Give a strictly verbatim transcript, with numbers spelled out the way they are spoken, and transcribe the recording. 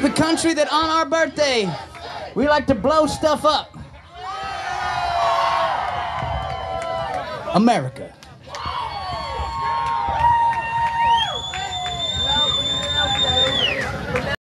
the country that on our birthday, we like to blow stuff up. America.